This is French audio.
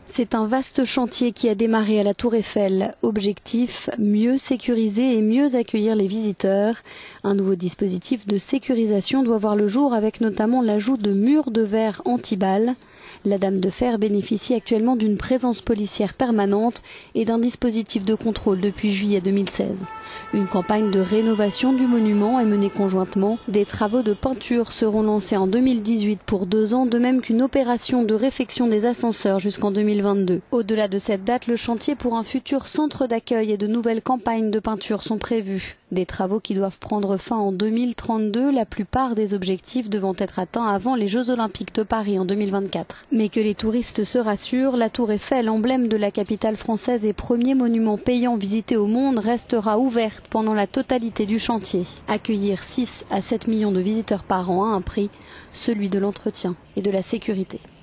C'est un vaste chantier qui a démarré à la Tour Eiffel. Objectif, mieux sécuriser et mieux accueillir les visiteurs. Un nouveau dispositif de sécurisation doit voir le jour avec notamment l'ajout de murs de verre anti-balles. La Dame de Fer bénéficie actuellement d'une présence policière permanente et d'un dispositif de contrôle depuis juillet 2016. Une campagne de rénovation du monument est menée conjointement. Des travaux de peinture seront lancés en 2018 pour 2 ans, de même qu'une opération de réfection des ascenseurs jusqu'en 2022. Au-delà de cette date, le chantier pour un futur centre d'accueil et de nouvelles campagnes de peinture sont prévus. Des travaux qui doivent prendre fin en 2032, la plupart des objectifs devant être atteints avant les Jeux Olympiques de Paris en 2024. Mais que les touristes se rassurent, la Tour Eiffel, emblème de la capitale française et premier monument payant visité au monde, restera ouverte pendant la totalité du chantier. Accueillir 6 à 7 millions de visiteurs par an à un prix, celui de l'entretien et de la sécurité.